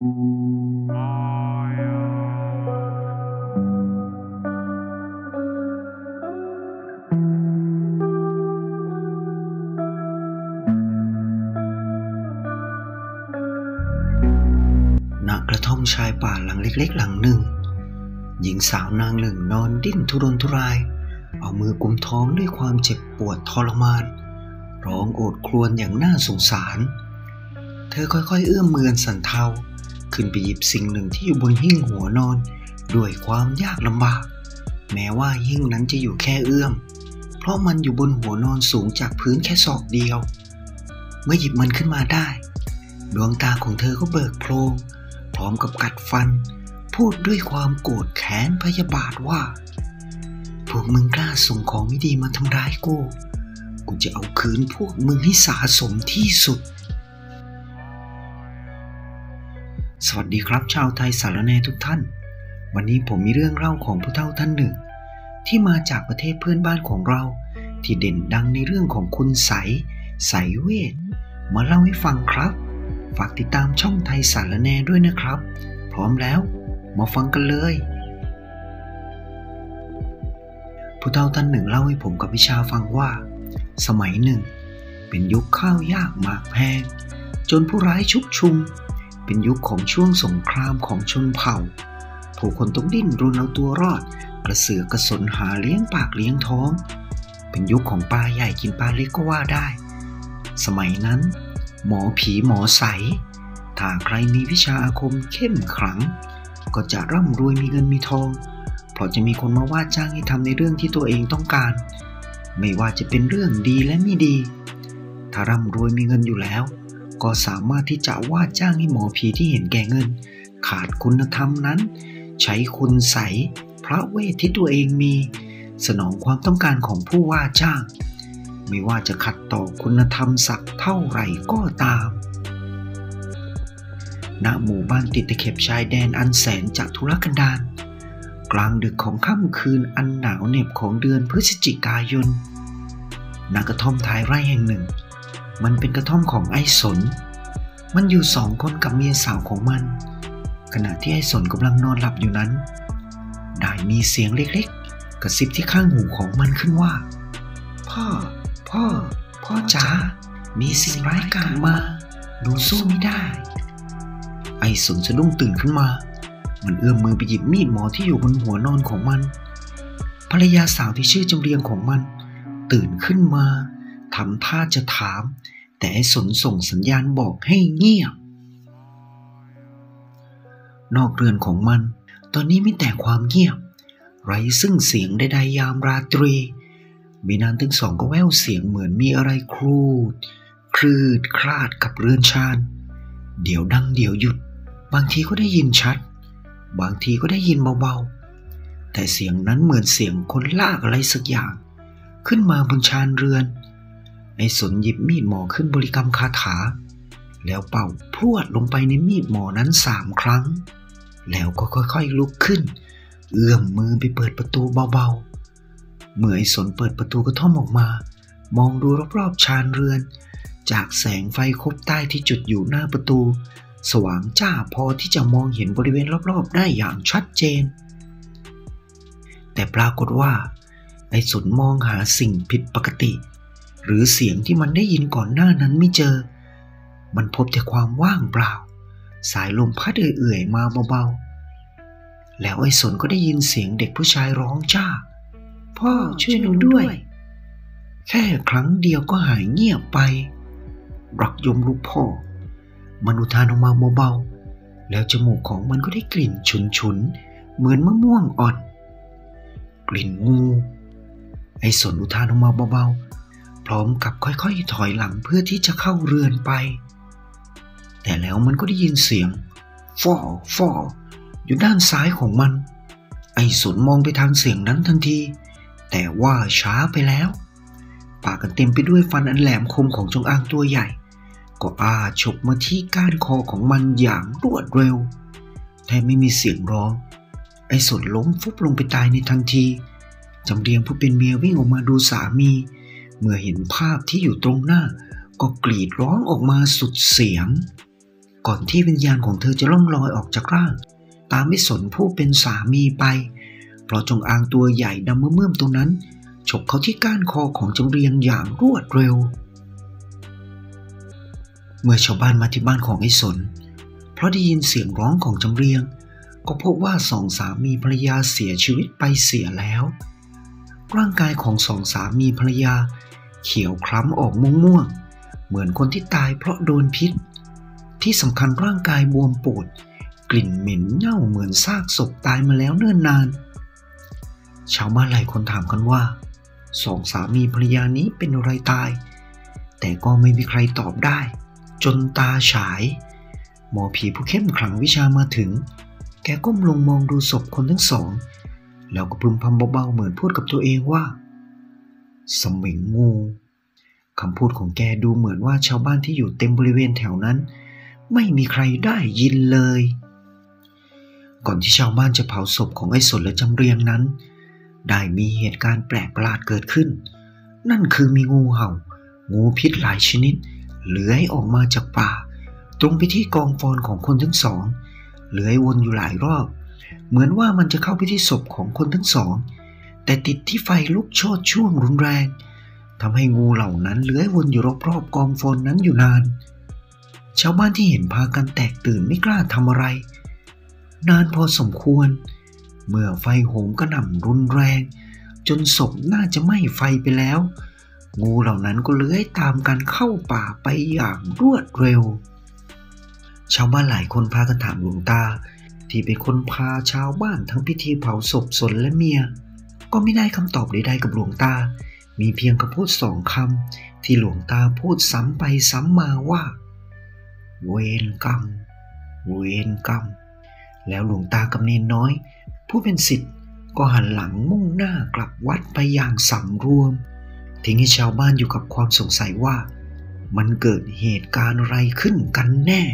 ณกระท่อมชายป่าหลังเล็กๆหลังหนึ่งหญิงสาวนางหนึ่งนอนดิ้นทุรนทุรายเอามือกุมท้องด้วยความเจ็บปวดทรมานร้องโอดครวญอย่างน่าสงสารเธอค่อยๆเอื้อมมือสั่นเทาขึ้นไปหยิบสิ่งหนึ่งที่อยู่บนหิ้งหัวนอนด้วยความยากลำบากแม้ว่าหิ้งนั้นจะอยู่แค่เอื้อมเพราะมันอยู่บนหัวนอนสูงจากพื้นแค่ศอกเดียวเมื่อหยิบมันขึ้นมาได้ดวงตาของเธอก็เบิกโพลงพร้อมกับกัดฟันพูดด้วยความโกรธแค้นพยาบาทว่าพวกมึงกล้าส่งของไม่ดีมาทำร้ายกูจะเอาคืนพวกมึงให้สาสมที่สุดสวัสดีครับชาวไทยสารแหน่ทุกท่านวันนี้ผมมีเรื่องเล่าของผู้เฒ่าท่านหนึ่งที่มาจากประเทศเพื่อนบ้านของเราที่เด่นดังในเรื่องของคุณไสยเวทมาเล่าให้ฟังครับฝากติดตามช่องไทยสารแหน่ด้วยนะครับพร้อมแล้วมาฟังกันเลยผู้เฒ่าท่านหนึ่งเล่าให้ผมกับวิชาฟังว่าสมัยหนึ่งเป็นยุคข้าวยากหมากแพงจนผู้ร้ายชุกชุมเป็นยุคของช่วงสงครามของชนเผ่าผู้คนต้องดิ้นรนเอาตัวรอดกระเสือกกระสนหาเลี้ยงปากเลี้ยงท้องเป็นยุคของปลาใหญ่กินปลาเล็กก็ว่าได้สมัยนั้นหมอผีหมอไสถ้าใครมีวิชาอาคมเข้มขลังก็จะร่ำรวยมีเงินมีทองเพราะจะมีคนมาว่าจ้างให้ทำในเรื่องที่ตัวเองต้องการไม่ว่าจะเป็นเรื่องดีและไม่ดีถ้าร่ำรวยมีเงินอยู่แล้วก็สามารถที่จะว่าจ้างให้หมอผีที่เห็นแก่เงินขาดคุณธรรมนั้นใช้คุณไสยพระเวทที่ตัวเองมีสนองความต้องการของผู้ว่าจ้างไม่ว่าจะขัดต่อคุณธรรมสักเท่าไหร่ก็ตามณหมู่บ้านติดตะเข็บชายแดนอันแสนจะทุรกันดารกลางดึกของค่ำคืนอันหนาวเหน็บของเดือนพฤศจิกายนณกระท่อมท้ายไร่แห่งหนึ่งมันเป็นกระท่อมของไอ้สนมันอยู่2 คนกับเมียสาวของมันขณะที่ไอ้สนกำลังนอนหลับอยู่นั้นได้มีเสียงเล็กๆกระซิบที่ข้างหูของมันขึ้นว่าพ่อจ๋ามีสิ่งร้ายกาจมาหนูสู้ไม่ได้ไอ้สนสะดุ้งตื่นขึ้นมามันเอื้อมมือไปหยิบมีดหมอที่อยู่บนหัวนอนของมันภรรยาสาวที่ชื่อจำเรียงของมันตื่นขึ้นมาทำท่าจะถามแต่ไอ้สนส่งสัญญาณบอกให้เงียบนอกเรือนของมันตอนนี้มีแต่ความเงียบไร้ซึ่งเสียงใดๆยามราตรีมีนานทั้ง 2ก็แว่วเสียงเหมือนมีอะไรครูดคลืดคลาดกับเรือนชานเดี๋ยวดังเดี๋ยวหยุดบางทีก็ได้ยินชัดบางทีก็ได้ยินเบาๆแต่เสียงนั้นเหมือนเสียงคนลากอะไรสักอย่างขึ้นมาบนชานเรือนไอ้สนหยิบมีดหมอขึ้นบริกรรมคาถาแล้วเป่าพรวดลงไปในมีดหมอนั้น3 ครั้งแล้วก็ค่อยๆลุกขึ้นเอื้อมมือไปเปิดประตูเบาๆเมื่อไอ้สนเปิดประตูกระท่อมออกมามองดูรอบๆชานเรือนจากแสงไฟคบใต้ที่จุดอยู่หน้าประตูสว่างจ้าพอที่จะมองเห็นบริเวณรอบๆได้อย่างชัดเจนแต่ปรากฏว่าไอ้สนมองหาสิ่งผิดปกติหรือเสียงที่มันได้ยินก่อนหน้านั้นไม่เจอมันพบแต่ความว่างเปล่าสายลมพัดเอื่อยๆมาเบาๆแล้วไอ้สนก็ได้ยินเสียงเด็กผู้ชายร้องจ้าพ่อช่วยหนูด้วยแค่ครั้งเดียวก็หายเงียบไปรักยมลูกพ่อมันอุทานออกมาเบาๆแล้วจมูกของมันก็ได้กลิ่นฉุนๆเหมือนมะม่วงอ่อนกลิ่นงูไอ้สนอุทานออกมาเบาๆพร้อมกับค่อยๆถอยหลังเพื่อที่จะเข้าเรือนไปแต่แล้วมันก็ได้ยินเสียงฟ่ออยู่ด้านซ้ายของมันไอ้สนมองไปทางเสียงนั้นทันทีแต่ว่าช้าไปแล้วปากกันเต็มไปด้วยฟันอันแหลมคมของจงอางตัวใหญ่ก็ฉกมาที่ก้านคอของมันอย่างรวดเร็วแทบไม่มีเสียงร้องไอ้สนล้มฟุบลงไปตายในทันทีจำเรียงผู้เป็นเมียวิ่งออกมาดูสามีเมื่อเห็นภาพที่อยู่ตรงหน้าก็กรีดร้องออกมาสุดเสียงก่อนที่วิญญาณของเธอจะล่องลอยออกจากร่างตามไม่สนผู้เป็นสามีไปเพราะจงอางตัวใหญ่ดำเมื่อมตัวนั้นฉกเขาที่ก้านคอของจำเรียงอย่างรวดเร็วเมื่อชาวบ้านมาที่บ้านของไอ้สนเพราะได้ยินเสียงร้องของจำเรียงก็พบว่าสองสามีภรรยาเสียชีวิตไปเสียแล้วร่างกายของสองสามีภรรยาเขียวคล้ำออกม่วงๆเหมือนคนที่ตายเพราะโดนพิษที่สำคัญร่างกายบวมปูดกลิ่นเหม็นเน่าเหมือนซากศพตายมาแล้วเนิ่นนานชาวบ้านหลายคนถามกันว่าสองสามีภรรยานี้เป็นอะไรตายแต่ก็ไม่มีใครตอบได้จนตาฉายหมอผีผู้เข้มขลังวิชามาถึงแกก้มลงมองดูศพคนทั้งสองแล้วก็พึมพำเบาๆเหมือนพูดกับตัวเองว่าสมิงงูคำพูดของแกดูเหมือนว่าชาวบ้านที่อยู่เต็มบริเวณแถวนั้นไม่มีใครได้ยินเลยก่อนที่ชาวบ้านจะเผาศพของไอ้สนและจำเรียงนั้นได้มีเหตุการณ์แปลกประหลาดเกิดขึ้นนั่นคือมีงูเห่างูพิษหลายชนิดเลื้อยออกมาจากป่าตรงไปที่กองฟอนของคนทั้งสองเลื้อยวนอยู่หลายรอบเหมือนว่ามันจะเข้าไปที่ศพของคนทั้งสองแต่ติดที่ไฟลุกโชติช่วงรุนแรงทำให้งูเหล่านั้นเลื้อยวนอยู่รอบๆกองฟอนนั้นอยู่นานชาวบ้านที่เห็นพากันแตกตื่นไม่กล้าทำอะไรนานพอสมควรเมื่อไฟโหมกระหน่ำรุนแรงจนศพน่าจะไหม้ไฟไปแล้วงูเหล่านั้นก็เลื้อยตามกันเข้าป่าไปอย่างรวดเร็วชาวบ้านหลายคนพากันถามหลวงตาที่เป็นคนพาชาวบ้านทั้งพิธีเผาศพสนและเมียก็ไม่ได้คำตอบใดๆกับหลวงตามีเพียงคำพูดสองคำที่หลวงตาพูดซ้ำไปซ้ำมาว่าเวรกรรมเวรกรรมแล้วหลวงตากับเนนน้อยผู้เป็นศิษย์ก็หันหลังมุ่งหน้ากลับวัดไปอย่างสำรวมทิ้งให้ชาวบ้านอยู่กับความสงสัยว่ามันเกิดเหตุการณ์อะไรขึ้นกันแน่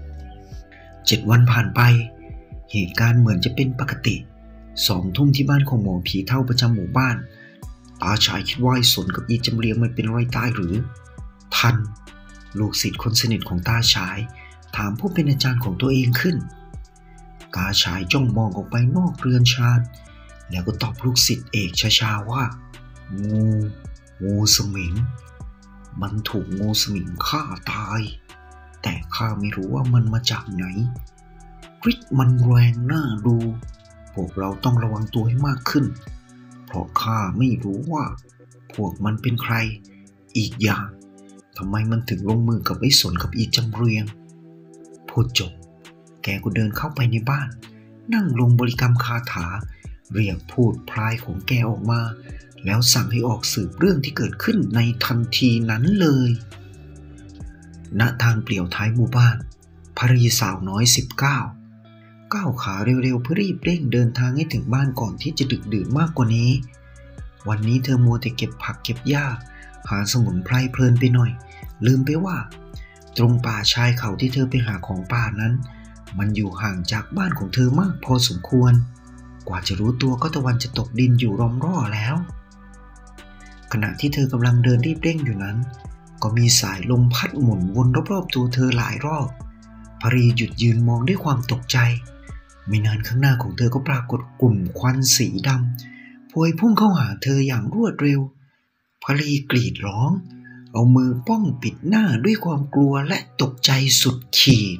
7 วันผ่านไปเหตุการณ์เหมือนจะเป็นปกติ2 ทุ่มที่บ้านของหมอผีเฒ่าประจำหมู่บ้านตาชายคิดว่าไอ้สนกับอีจำเรียงมันเป็นอะไรตายหรือทันลูกศิษย์คนสนิทของตาชายถามผู้เป็นอาจารย์ของตัวเองขึ้นตาชายจ้องมองออกไปนอกเรือนชานแล้วก็ตอบลูกศิษย์เอกช้าๆว่างูสมิงมันถูกงูสมิงฆ่าตายแต่ข้าไม่รู้ว่ามันมาจากไหนฤทธิ์มันแรงน่าดูพวกเราต้องระวังตัวให้มากขึ้นเพราะข้าไม่รู้ว่าพวกมันเป็นใครอีกอย่างทำไมมันถึงลงมือกับไอ้สนกับอีจำเรียงพูดจบแกก็เดินเข้าไปในบ้านนั่งลงบริกรรมคาถาเรียกพูดพลายของแกออกมาแล้วสั่งให้ออกสืบเรื่องที่เกิดขึ้นในทันทีนั้นเลยณทางเปลี่ยวท้ายหมู่บ้านภริยสาวน้อย19ก้าวขาเร็วๆเพื่อรีบเร่งเดินทางให้ถึงบ้านก่อนที่จะดึกดื่นมากกว่านี้วันนี้เธอมัวแต่เก็บผักเก็บหญ้าหาสมุนไพรเพลินไปหน่อยลืมไปว่าตรงป่าชายเขาที่เธอไปหาของป่านั้นมันอยู่ห่างจากบ้านของเธอมากพอสมควรกว่าจะรู้ตัวก็ตะวันจะตกดินอยู่รอมร่อแล้วขณะที่เธอกำลังเดินรีบเร่งอยู่นั้นก็มีสายลมพัดหมุนวนรอบๆตัวเธอหลายรอบภรีหยุดยืนมองด้วยความตกใจไม่นานข้างหน้าของเธอก็ปรากฏกลุ่มควันสีดำพวยพุ่งเข้าหาเธออย่างรวดเร็วภรีกรีดร้องเอามือป้องปิดหน้าด้วยความกลัวและตกใจสุดขีด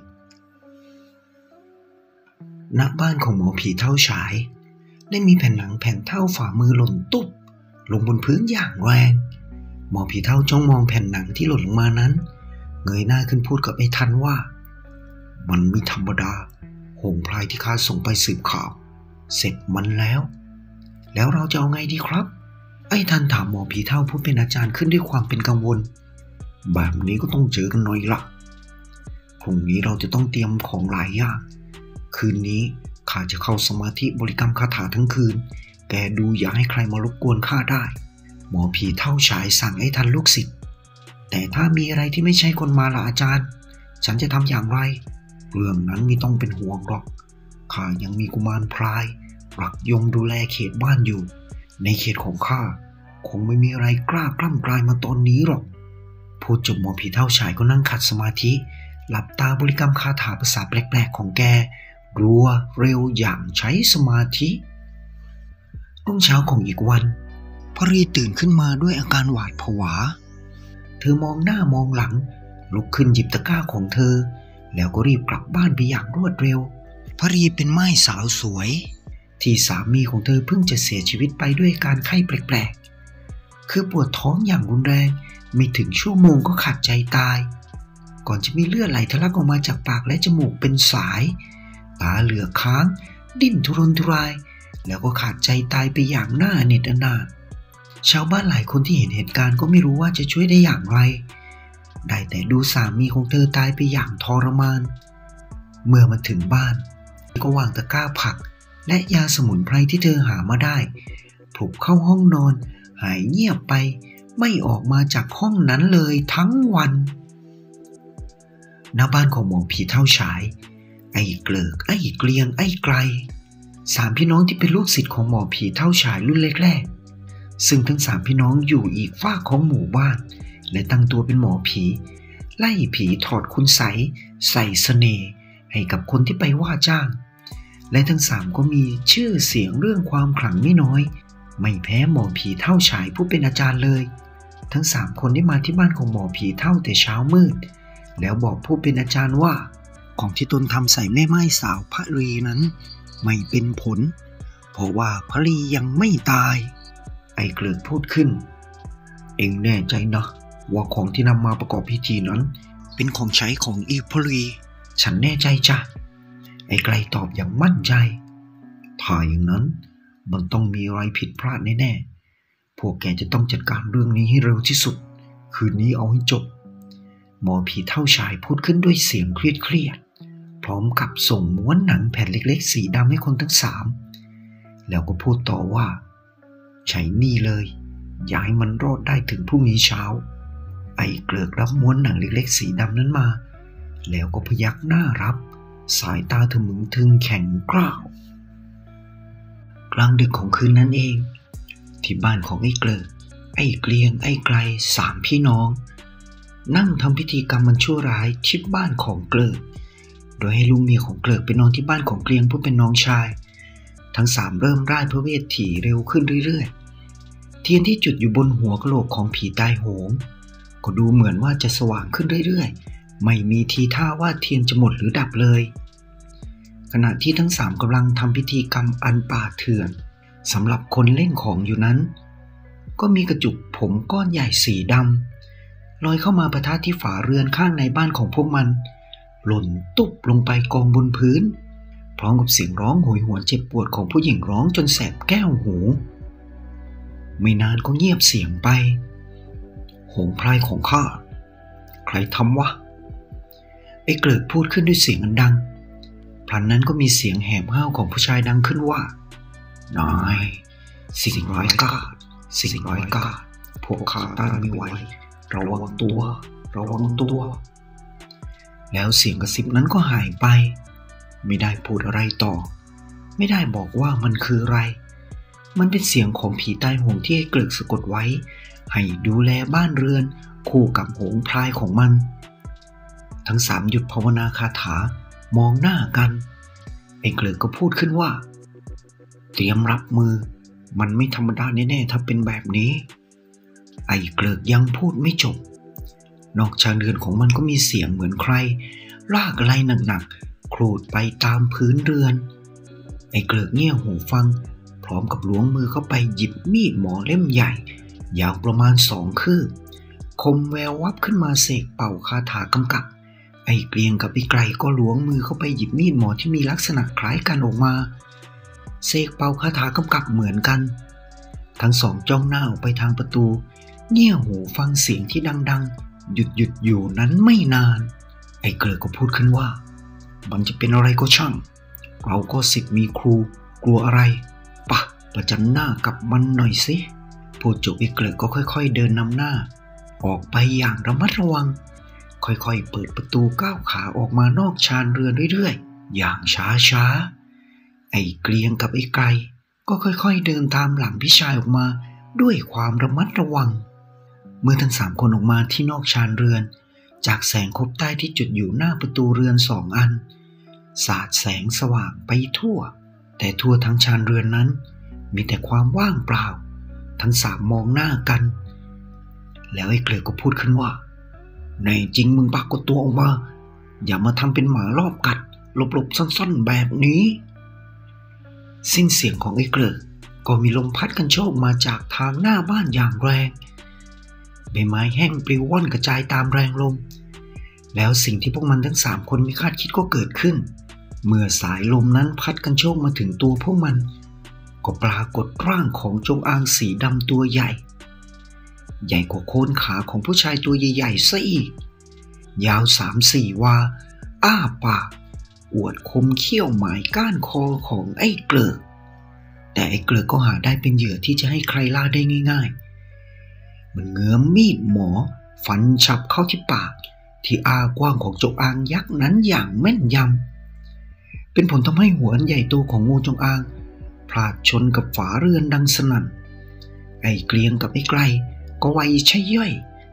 ณบ้านของหมอผีเฒ่าฉายได้มีแผ่นหนังแผ่นเท่าฝ่ามือหล่นตุ๊บลงบนพื้นอย่างแรงหมอผีเฒ่าจ้องมองแผ่นหนังที่หล่นลงมานั้นเงยหน้าขึ้นพูดกับไอ้ทันว่ามันไม่ธรรมดาหงพลายที่ข้าส่งไปสืบข่าวเสร็จมันแล้วเราจะเอาไงดีครับไอ้ทันถามหมอผีเฒ่าผู้เป็นอาจารย์ขึ้นด้วยความเป็นกังวลแบบนี้ก็ต้องเจอกันหน่อยละพรุ่งนี้เราจะต้องเตรียมของหลายอย่างคืนนี้ข้าจะเข้าสมาธิบริกรรมคาถาทั้งคืนแกดูอย่าให้ใครมารบกวนข้าได้หมอผีเฒ่าฉายสั่งให้ทันลูกศิษย์แต่ถ้ามีอะไรที่ไม่ใช่คนมาล่ะอาจารย์ฉันจะทำอย่างไรเรื่องนั้นไม่ต้องเป็นห่วงหรอกข้ายังมีกุมารพรายปลักยมดูแลเขตบ้านอยู่ในเขตของข้าคงไม่มีอะไรกล้ากล้ำกลายมาตอนนี้หรอกพูดจบหมอผีเฒ่าฉายก็นั่งขัดสมาธิหลับตาบริกรรมคาถาภาษาแปลกๆของแกรัวเร็วอย่างใช้สมาธิรุ่งเช้าของอีกวันพรีตื่นขึ้นมาด้วยอาการหวาดผวาเธอมองหน้ามองหลังลุกขึ้นหยิบตะกร้าของเธอแล้วก็รีบกลับบ้านไปอย่างรวดเร็วพรีเป็นม่ายสาวสวยที่สามีของเธอเพิ่งจะเสียชีวิตไปด้วยการไข้แปลกๆคือปวดท้องอย่างรุนแรงไม่ถึงชั่วโมงก็ขาดใจตายก่อนจะมีเลือดไหลทะลักออกมาจากปากและจมูกเป็นสายตาเหลือกค้างดิ้นทุรนทุรายแล้วก็ขาดใจตายไปอย่างน่าอเนจอนาถชาวบ้านหลายคนที่เห็นเหตุการณ์ก็ไม่รู้ว่าจะช่วยได้อย่างไรได้แต่ดูสามีของเธอตายไปอย่างทรมานเมื่อมาถึงบ้านก็วางตะกร้าผักและยาสมุนไพรที่เธอหามาได้พลุบเข้าห้องนอนหายเงียบไปไม่ออกมาจากห้องนั้นเลยทั้งวันหน้าบ้านของหมอผีเท่าฉายไอ้เกลิกไอ้เกลียงไอ้ไกลสามพี่น้องที่เป็นลูกศิษย์ของหมอผีเท่าฉายรุ่นแรกๆซึ่งทั้งสามพี่น้องอยู่อีกฝากของหมู่บ้านและตั้งตัวเป็นหมอผีไล่ผีถอดคุณไสยใส่เสน่ห์ให้กับคนที่ไปว่าจ้างและทั้งสามก็มีชื่อเสียงเรื่องความขลังไม่น้อยไม่แพ้หมอผีเท่าฉายผู้เป็นอาจารย์เลยทั้งสามคนได้มาที่บ้านของหมอผีเท่าแต่เช้ามืดแล้วบอกผู้เป็นอาจารย์ว่าของที่ตนทำใส่แม่ไม้สาวพระรีนั้นไม่เป็นผลเพราะว่าพระรียังไม่ตายไอ้เกลือกพูดขึ้นเอ็งแน่ใจนะว่าของที่นำมาประกอบพิธีนั้นเป็นของใช้ของอีพรีฉันแน่ใจจ้ะไอ้ไกลตอบอย่างมั่นใจถ้าอย่างนั้นมันต้องมีอะไรผิดพลาดแน่ๆพวกแกจะต้องจัดการเรื่องนี้ให้เร็วที่สุดคืนนี้เอาให้จบหมอผีเท่าชายพูดขึ้นด้วยเสียงเครียดพร้อมกับส่งม้วนหนังแผ่นเล็กๆสีดำให้คนทั้งสามแล้วก็พูดต่อว่าใช้นี่เลยอย่าให้มันรอดได้ถึงพรุ่งนี้เช้าไอ้เกลือกรับม้วนหนังเล็กๆสีดำนั้นมาแล้วก็พยักหน้ารับสายตาทะมึงทึงแข็งกร้าวกลางดึกของคืนนั้นเองที่บ้านของไอ้เกลือกไอ้เกลียงไอ้ไกลสามพี่น้องนั่งทำพิธีกรรมมันชั่วร้ายที่บ้านของเกลือกโดยให้ลูกเมียของเกลือกไปนอนที่บ้านของเกลียงผู้เป็นน้องชายทั้งสามเริ่มร่ายพระเวทถี่เร็วขึ้นเรื่อยๆเทียนที่จุดอยู่บนหัวกะโหลกของผีตายโหงก็ดูเหมือนว่าจะสว่างขึ้นเรื่อยๆไม่มีทีท่าว่าเทียนจะหมดหรือดับเลยขณะที่ทั้งสามกำลังทำพิธีกรรมอันป่าเถื่อนสำหรับคนเล่นของอยู่นั้นก็มีกระจุกผมก้อนใหญ่สีดำลอยเข้ามาปะทะที่ฝาเรือนข้างในบ้านของพวกมันหล่นตุ๊บลงไปกองบนพื้นพร้อมกับเสียงร้องโหยหวนเจ็บปวดของผู้หญิงร้องจนแสบแก้วหูไม่นานก็เงียบเสียงไปหงส์พลายของข้าใครทำวะไอ้เกลิกพูดขึ้นด้วยเสียงอันดังพลันนั้นก็มีเสียงแหบห้าวของผู้ชายดังขึ้นว่านายสิ่งร้ายกาจสิ่งร้ายกาจพวกข้าต้านไม่ไหวระวังตัวระวังตัวแล้วเสียงกระซิบนั้นก็หายไปไม่ได้พูดอะไรต่อไม่ได้บอกว่ามันคืออะไรมันเป็นเสียงของผีตายโหงที่ไอ้เกลิกสะกดไว้ให้ดูแลบ้านเรือนคู่กับหงส์พลายของมันทั้งสามหยุดภาวนาคาถามองหน้ากันไอ้เกลิกก็พูดขึ้นว่าเตรียมรับมือมันไม่ธรรมดาแน่ๆถ้าเป็นแบบนี้ไอ้เกลิกยังพูดไม่จบนอกชานเรือนของมันก็มีเสียงเหมือนใครลากอะไรหนักๆครูดไปตามพื้นเรือนไอ้เกลิกเงี่ยหูฟังพร้อมกับล้วงมือเข้าไปหยิบมีดหมอเล่มใหญ่ยาวประมาณ2 คืบคมแวววับขึ้นมาเสกเป่าคาถากำกับไอ้เกลียงกับไอ้ไกลก็ล้วงมือเข้าไปหยิบมีดหมอที่มีลักษณะคล้ายกันออกมาเสกเป่าคาถากำกับเหมือนกันทั้งสองจ้องหน้าออกไปทางประตูเงี่ยหูฟังเสียงที่ดังๆหยุดอยู่นั้นไม่นานไอ้เกลือก็พูดขึ้นว่ามันจะเป็นอะไรก็ช่างเราก็ศิษย์มีครูกลัวอะไรปะประจันหน้ากับมันหน่อยสิพูดจบไอ้เกลือก็ค่อยๆเดินนำหน้าออกไปอย่างระมัดระวังค่อยๆเปิดประตูก้าวขาออกมานอกชานเรือนเรื่อยๆอย่างช้าๆไอ้เกลียงกับไอ้ไกลก็ค่อยๆเดินตามหลังพี่ชายออกมาด้วยความระมัดระวังเมื่อทั้ง3 คนออกมาที่นอกชานเรือนจากแสงคบใต้ที่จุดอยู่หน้าประตูเรือน2 อันสาดแสงสว่างไปทั่วแต่ทั่วทั้งชานเรือนนั้นมีแต่ความว่างเปล่าทั้ง3มองหน้ากันแล้วไอ้เกลือก็พูดขึ้นว่าในจริงมึงปรากฏตัวออกมาอย่ามาทำเป็นหมารอบกัดหลบๆซ่อนๆแบบนี้สิ้นเสียงของไอ้เกลือก็มีลมพัดกันโชกมาจากทางหน้าบ้านอย่างแรงใบไม้แห้งปลิวว่อนกระจายตามแรงลมแล้วสิ่งที่พวกมันทั้ง3 คนไม่คาดคิดก็เกิดขึ้นเมื่อสายลมนั้นพัดกันโชกมาถึงตัวพวกมันก็ปรากฏร่างของจงอางสีดำตัวใหญ่กว่าโคนขาของผู้ชายตัวใหญ่ๆซะอีกยาว 3-4 วาอ้าปากอวดคมเขี้ยวหมายก้านคอของไอ้เกลือแต่ไอ้เกลือก็หาได้เป็นเหยื่อที่จะให้ใครล่าได้ง่ายๆมันเงื้อมมีดหมอฟันฉับเข้าที่ปากที่อ้ากว้างของจงอางยักษ์นั้นอย่างแม่นยำเป็นผลทำให้หัวอันใหญ่โตของงูจงอางพลาดชนกับฝาเรือนดังสนั่นไอ้เกลียงกับไอ้ไกลก็ไวใช่ย่อย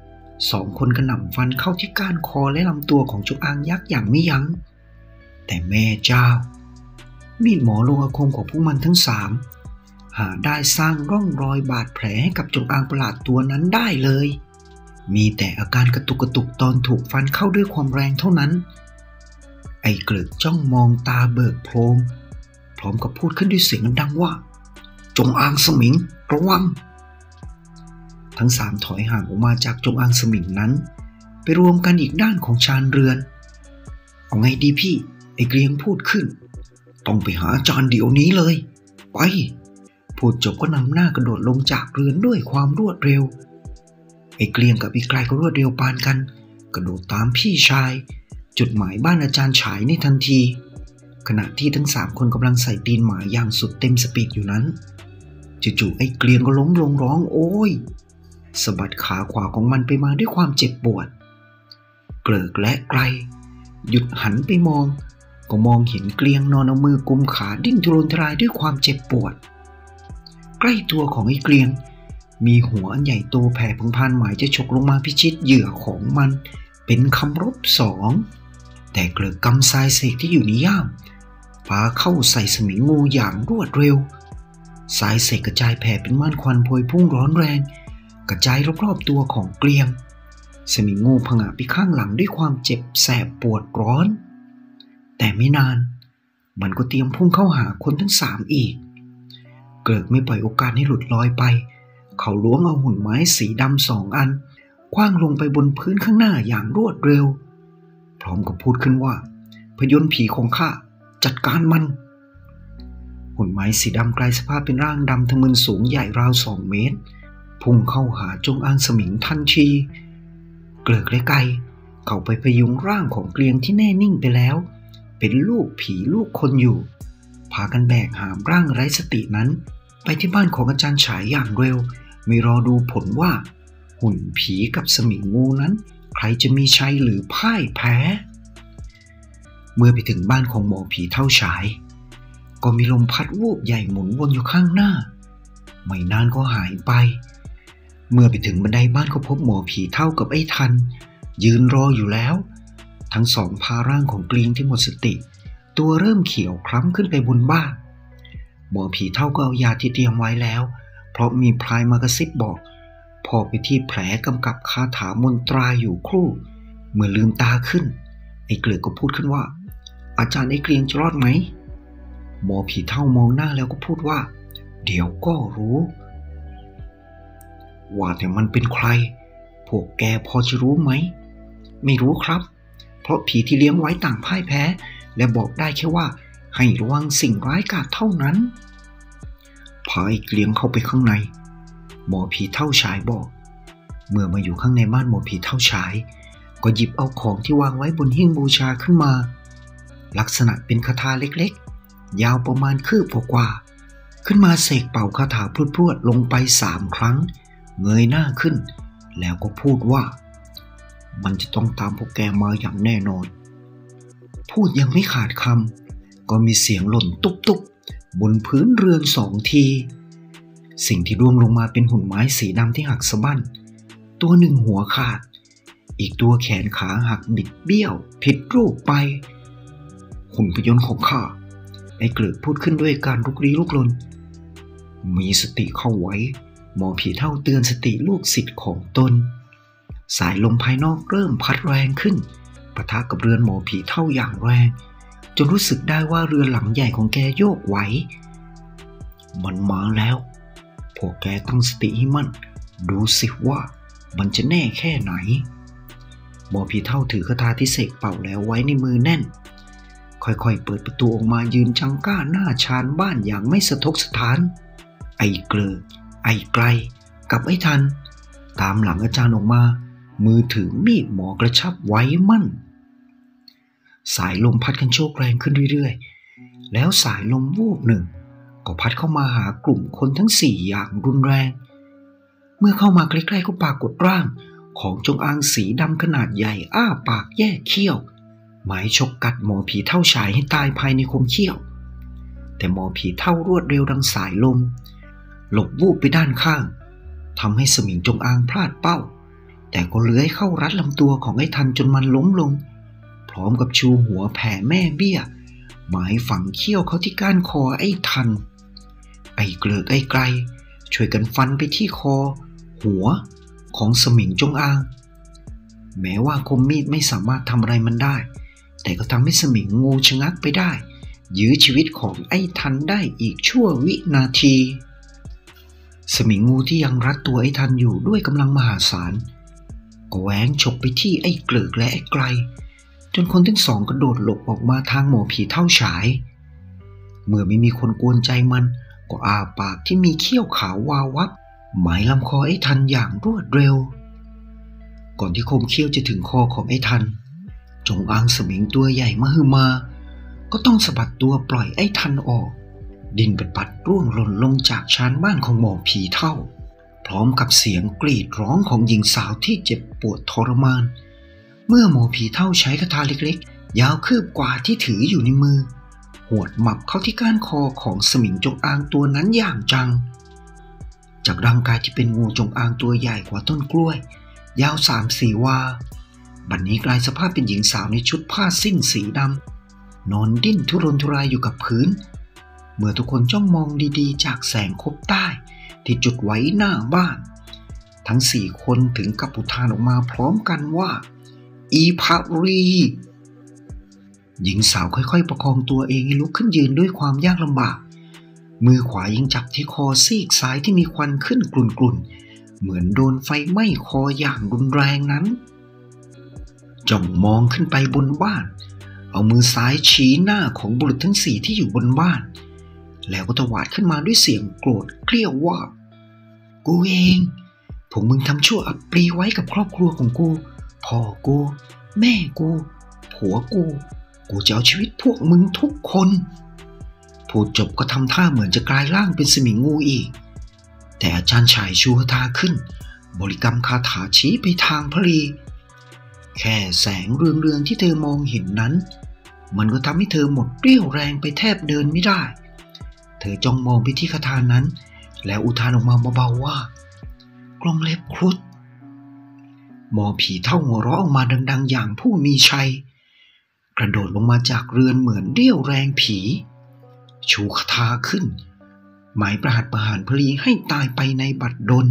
2 คนกระหน่ำฟันเข้าที่ก้านคอและลำตัวของจงอางยักษ์อย่างไม่ยั้งแต่แม่เจ้ามีดหมอลงอาคมของพวกมันทั้ง3หาได้สร้างร่องรอยบาดแผลให้กับจงอางประหลาดตัวนั้นได้เลยมีแต่อาการกระตุกตอนถูกฟันเข้าด้วยความแรงเท่านั้นไอ้เกลือจ้องมองตาเบิกโพลงพร้อมกับพูดขึ้นด้วยเสียงดังว่าจงอางสมิงระวังทั้ง3ถอยห่างออกมาจากจงอางสมิงนั้นไปรวมกันอีกด้านของชานเรือนเอาไงดีพี่ไอ้เกลียงพูดขึ้นต้องไปหาอาจารย์เดี๋ยวนี้เลยไปพูดจบก็นำหน้ากระโดดลงจากเรือนด้วยความรวดเร็วไอ้เกลียงกับไอ้ไกลก็รวดเร็วปานกันกระโดดตามพี่ชายจุดหมายบ้านอาจารย์ฉายในทันทีขณะที่ทั้ง3 คนกำลังใส่ตีนหมาอย่างสุดเต็มสปีดอยู่นั้นจู่ๆไอ้เกลียงก็ล้มลงร้องโอยสะบัดขาขวาของมันไปมาด้วยความเจ็บปวดเกลิกและไกลหยุดหันไปมองก็มองเห็นเกลียงนอนเอามือกุมขาดิ้นทุรนทุรายด้วยความเจ็บปวดใกล้ตัวของไอ้เกลียงมีหัวอันใหญ่โตแผ่พงพานหมายจะฉกลงมาพิชิตเหยื่อของมันเป็นคำรบ2แต่เกลือกำทรายเสกที่อยู่ในย่ามปาเข้าใส่สมิงงูอย่างรวดเร็วสายเสกกระจายแผ่เป็นม่านควันพวยพุ่งร้อนแรงกระจายรอบๆตัวของเกลียงสมิงงูผงะไปข้างหลังด้วยความเจ็บแสบปวดร้อนแต่ไม่นานมันก็เตรียมพุ่งเข้าหาคนทั้ง3อีกเกิดไม่ปล่อยโอกาสให้หลุดลอยไปเขาล้วงเอาหุ่นไม้สีดำ2 อันคว้างลงไปบนพื้นข้างหน้าอย่างรวดเร็วพร้อมกับพูดขึ้นว่าพยนต์ผีของข้าจัดการมันหุ่นไม้สีดำกลายสภาพเป็นร่างดำทะมึนสูงใหญ่ราว2 เมตรพุ่งเข้าหาจงอางสมิงทันทีเกลือกและไกเข้าไปพยุงร่างของเกลียงที่แน่นิ่งไปแล้วเป็นลูกผีลูกคนอยู่พากันแบกหามร่างไร้สตินั้นไปที่บ้านของอาจารย์ฉายอย่างเร็วไม่รอดูผลว่าหุ่นผีกับสมิงงูนั้นใครจะมีชัยหรือพ่ายแพ้เมื่อไปถึงบ้านของหมอผีเท่าฉายก็มีลมพัดวูบใหญ่หมุนวนอยู่ข้างหน้าไม่นานก็หายไปเมื่อไปถึงบันไดบ้านก็พบหมอผีเท่ากับไอ้ทันยืนรออยู่แล้วทั้ง2พาร่างของเกลียงที่หมดสติตัวเริ่มเขียวคล้ำขึ้นไปบนบ้านหมอผีเท่าก็เอายาที่เตรียมไว้แล้วเพราะมีพลายมากระซิบบอกพอไปที่แผลกำกับคาถามนตราอยู่ครู่เมื่อลืมตาขึ้นไอ้เกลือก็พูดขึ้นว่าอาจารย์ไอ้เกลียงจะรอดไหมหมอผีเท่ามองหน้าแล้วก็พูดว่าเดี๋ยวก็รู้ว่าแต่มันเป็นใครพวกแกพอจะรู้ไหมไม่รู้ครับเพราะผีที่เลี้ยงไว้ต่างพ่ายแพ้และบอกได้แค่ว่าให้ระวังสิ่งร้ายกาจเท่านั้นพาไอ้เกลียงเข้าไปข้างในหมอผีเท่าฉายบอกเมื่อมาอยู่ข้างในบ้านหมอผีเท่าฉายก็หยิบเอาของที่วางไว้บนหิ้งบูชาขึ้นมาลักษณะเป็นคาถาเล็กๆยาวประมาณคืบกว่าขึ้นมาเสกเป่าคาถาพรวดๆลงไป3 ครั้งเงยหน้าขึ้นแล้วก็พูดว่ามันจะต้องตามพวกแกมาอย่างแน่นอนพูดยังไม่ขาดคำก็มีเสียงหล่นตุ๊บๆบนพื้นเรือน2 ทีสิ่งที่ร่วงลงมาเป็นหุ่นไม้สีดำที่หักสะบั้นตัวหนึ่งหัวขาดอีกตัวแขนขาหักบิดเบี้ยวผิดรูปไปหุ่นพยนต์ของข้าไอ้เกลือกพูดขึ้นด้วยการลุกลี้ลุกลนมีสติเข้าไว้หมอผีเฒ่าเตือนสติลูกศิษย์ของตนสายลมภายนอกเริ่มพัดแรงขึ้นปะทะกับเรือนหมอผีเฒ่าอย่างแรงจนรู้สึกได้ว่าเรือนหลังใหญ่ของแกโยกไหวมันมาแล้วพวกแกตั้งสติให้มั่นดูสิว่ามันจะแน่แค่ไหนหมอผีเฒ่าถือคาถาที่เสกเป่าแล้วไว้ในมือแน่นค่อยๆเปิดประตูออกมายืนจังก้าหน้าชานบ้านอย่างไม่สะทกสถานไอ้เกลือไอ้ไกลกับไอ้ทันตามหลังอาจารย์ออกมามือถือมีดหมอกระชับไว้มั่นสายลมพัดกันโชกแรงขึ้นเรื่อยๆแล้วสายลมวูบหนึ่งก็พัดเข้ามาหากลุ่มคนทั้งสี่อย่างรุนแรงเมื่อเข้ามาใกล้ๆก็ปรากฏร่างของจงอางสีดำขนาดใหญ่อ้าปากแยกเขี้ยวหมายฉกกัดหมอผีเฒ่าชายให้ตายภายในคมเขี้ยวแต่หมอผีเฒ่ารวดเร็วดังสายลมหลบวูบไปด้านข้างทำให้สมิงจงอางพลาดเป้าแต่ก็เลื้อยเข้ารัดลำตัวของไอ้ทันจนมันล้มลงพร้อมกับชูหัวแผ่แม่เบี้ยหมายฝังเขี้ยวเขาที่ก้านคอไอ้ทันไอ้เกลือกไอ้ไกลช่วยกันฟันไปที่คอหัวของสมิงจงอางแม้ว่าคมมีดไม่สามารถทำอะไรมันได้แต่ก็ทำให้สมิงงูชะงักไปได้ยื้อชีวิตของไอ้ทันได้อีกชั่ววินาทีสมิงงูที่ยังรัดตัวไอ้ทันอยู่ด้วยกำลังมหาศาลก็แหวงฉกไปที่ไอ้เกลือกและไอ้ไกลจนคนทั้งสองกระโดดหลบออกมาทางหมอผีเฒ่าฉายเมื่อไม่มีคนกวนใจมันก็อ้าปากที่มีเขี้ยวขาววาววับหมายลำคอไอ้ทันอย่างรวดเร็วก่อนที่คมเขี้ยวจะถึงคอของไอ้ทันจงอางสมิงตัวใหญ่มหึมาก็ต้องสะบัดตัวปล่อยไอ้ทันออกดินปัดร่วงหล่นลงจากชานบ้านของหมอผีเฒ่าพร้อมกับเสียงกรีดร้องของหญิงสาวที่เจ็บปวดทรมานเมื่อหมอผีเฒ่าใช้คาถาเล็กๆยาวคืบกว่าที่ถืออยู่ในมือหวดหมับเข้าที่ก้านคอของสมิงจงอางตัวนั้นอย่างจังจากร่างกายที่เป็นงูจงอางตัวใหญ่กว่าต้นกล้วยยาว3-4 วาบัดนี้กลายสภาพเป็นหญิงสาวในชุดผ้าสิ้นสีดำนอนดิ้นทุรนทุรายอยู่กับพื้นเมื่อทุกคนจ้องมองดีๆจากแสงคบใต้ที่จุดไว้หน้าบ้านทั้ง4 คนถึงกับอุทานออกมาพร้อมกันว่าอีภรีหญิงสาวค่อยๆประคองตัวเองให้ลุกขึ้นยืนด้วยความยากลำบากมือขวายังจับที่คอซีกซ้ายที่มีควันขึ้นกลุ่นๆเหมือนโดนไฟไหม้คออย่างรุนแรงนั้นจ้องมองขึ้นไปบนบ้านเอามือซ้ายชี้หน้าของบุรุษทั้ง4ที่อยู่บนบ้านแล้วก็ตวาดขึ้นมาด้วยเสียงโกรธเกรี้ยวว่ากูเองพวกมึงทำชั่วอับปรีไว้กับครอบครัวของกูพ่อกูแม่กูผัวกูจะเอาชีวิตพวกมึงทุกคนพูดจบก็ทำท่าเหมือนจะกลายร่างเป็นสมิงงูอีกแต่อาจารย์ชายชูคาถาขึ้นบริกรรมคาถาชี้ไปทางพลีแค่แสงเรืองๆที่เธอมองเห็นนั้นมันก็ทำให้เธอหมดเรี่ยวแรงไปแทบเดินไม่ได้เธอจ้องมองไปที่คาถานั้นแล้วอุทานออกมาเบาๆว่ากลองเล็บครุฑหมอผีเฒ่าหัวเราะออกมาดังๆอย่างผู้มีชัยกระโดดลงมาจากเรือนเหมือนเรี่ยวแรงผีชูคาถาขึ้นหมายประหัตประหารพลีให้ตายไปในบัดดล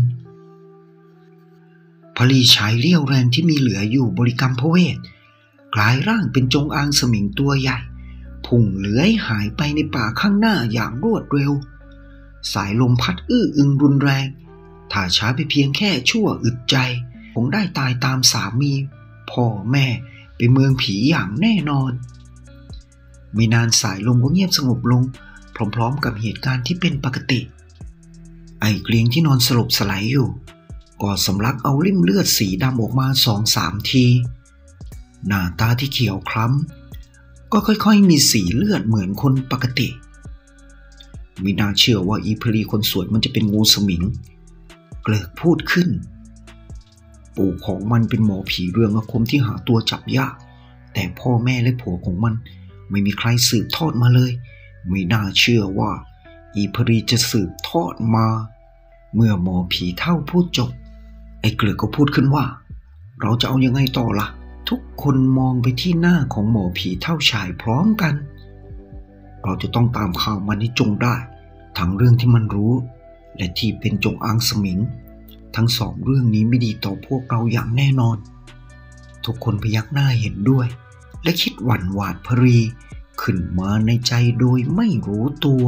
พลีใช้เรี่ยวแรงที่มีเหลืออยู่บริกรรมพระเวทกลายร่างเป็นจงอางสมิงตัวใหญ่พุ่งเลื้อยหายไปในป่าข้างหน้าอย่างรวดเร็วสายลมพัดอื้ออึงรุนแรงถ้าช้าไปเพียงแค่ชั่วอึดใจคงได้ตายตามสามีพ่อแม่ไปเมืองผีอย่างแน่นอนไม่นานสายลมก็เงียบสงบลงพร้อมๆกับเหตุการณ์ที่เป็นปกติไอ้เกลียงที่นอนสลบสลายอยู่ก็สำลักเอาริ่มเลือดสีดำออกมา 2-3 ทีหน้าตาที่เขียวคล้ำก็ค่อยๆมีสีเลือดเหมือนคนปกติไม่น่าเชื่อว่าอีพลีคนสวยมันจะเป็นงูสมิงเกลิกพูดขึ้นปู่ของมันเป็นหมอผีเรืองอาคมที่หาตัวจับยากแต่พ่อแม่และผัวของมันไม่มีใครสืบทอดมาเลยไม่น่าเชื่อว่าอีพลีจะสืบทอดมาเมื่อหมอผีเฒ่าพูดจบไอ้เกลือกก็พูดขึ้นว่าเราจะเอายังไงต่อล่ะทุกคนมองไปที่หน้าของหมอผีเท่าชายพร้อมกันเราจะต้องตามข่าวมันให้จงได้ทั้งเรื่องที่มันรู้และที่เป็นจงอางสมิงทั้งสองเรื่องนี้ไม่ดีต่อพวกเราอย่างแน่นอนทุกคนพยักหน้าเห็นด้วยและคิดหวั่นหวาดพรีขึ้นมาในใจโดยไม่รู้ตัว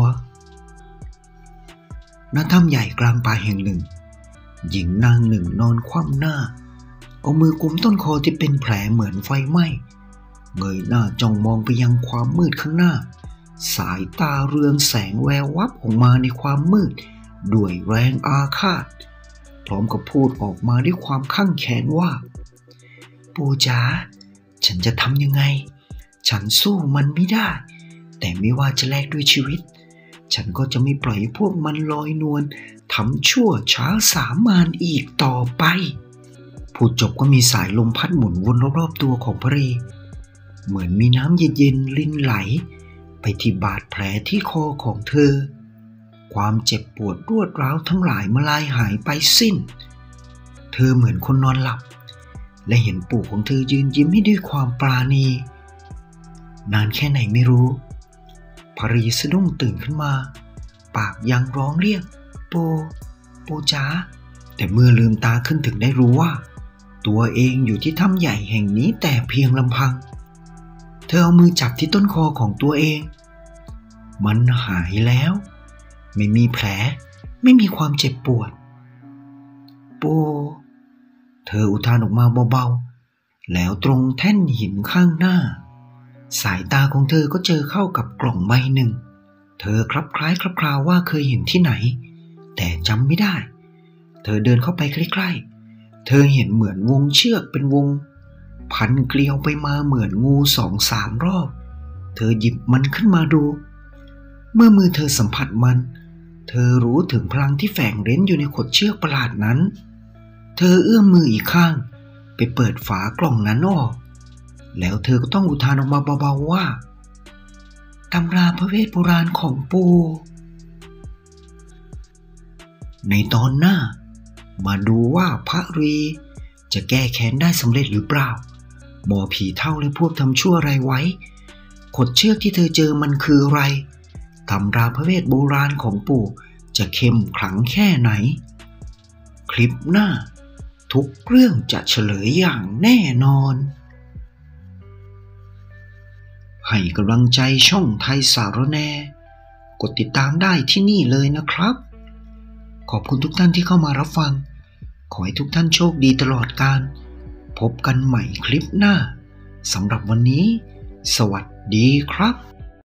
ณถ้ำใหญ่กลางป่าแห่งหนึ่งหญิงนางหนึ่งนอนคว่ำหน้าเอามือกุมต้นคอที่เป็นแผลเหมือนไฟไหม้เงยหน้าจ้องมองไปยังความมืดข้างหน้าสายตาเรืองแสงแวววับออกมาในความมืดด้วยแรงอาฆาตพร้อมกับพูดออกมาด้วยความข้างแค้นว่าปู่จ๋าฉันจะทำยังไงฉันสู้มันไม่ได้แต่ไม่ว่าจะแลกด้วยชีวิตฉันก็จะไม่ปล่อยพวกมันลอยนวลทำชั่วช้าสามานอีกต่อไปพูดจบก็มีสายลมพัดหมุนวนรอบๆตัวของพรีเหมือนมีน้ำเย็นๆรินไหลไปที่บาดแผลที่คอของเธอความเจ็บปวดรวดร้าวทั้งหลายมาลายหายไปสิ้นเธอเหมือนคนนอนหลับและเห็นปู่ของเธอยืนยิ้มให้ด้วยความปราณีนานแค่ไหนไม่รู้พรีสะดุ้งตื่นขึ้นมาปากยังร้องเรียกปู่จ๋าแต่เมื่อลืมตาขึ้นถึงได้รู้ว่าตัวเองอยู่ที่ถ้ำใหญ่แห่งนี้แต่เพียงลำพังเธอเอามือจับที่ต้นคอของตัวเองมันหายแล้วไม่มีแผลไม่มีความเจ็บปวดปู่เธออุทานออกมาเบาๆแล้วตรงแท่นหินข้างหน้าสายตาของเธอก็เจอเข้ากับกล่องใบหนึ่งเธอคลับคล้ายคลับคลาว่าเคยเห็นที่ไหนแต่จำไม่ได้เธอเดินเข้าไปใกล้ๆเธอเห็นเหมือนวงเชือกเป็นวงพันเกลียวไปมาเหมือนงู 2-3 รอบเธอหยิบมันขึ้นมาดูเมื่อมือเธอสัมผัสมันเธอรู้ถึงพลังที่แฝงเร้นอยู่ในขดเชือกประหลาดนั้นเธอเอื้อมมืออีกข้างไปเปิดฝากล่องนั้นออกแล้วเธอก็ต้องอุทานออกมาเบาๆว่าตำราพระเวทโบราณของปู่ในตอนหน้ามาดูว่าพระรีจะแก้แค้นได้สำเร็จหรือเปล่าหมอผีเท่าและพวกทำชั่วอะไรไว้ขดเชือกที่เธอเจอมันคืออะไรตำราพระเวทโบราณของปู่จะเข้มขลังแค่ไหนคลิปหน้าทุกเรื่องจะเฉลยอย่างแน่นอนให้กำลังใจช่องไทยสารแนกดติดตามได้ที่นี่เลยนะครับขอบคุณทุกท่านที่เข้ามารับฟังขอให้ทุกท่านโชคดีตลอดกาลพบกันใหม่คลิปหน้าสำหรับวันนี้สวัสดีครับ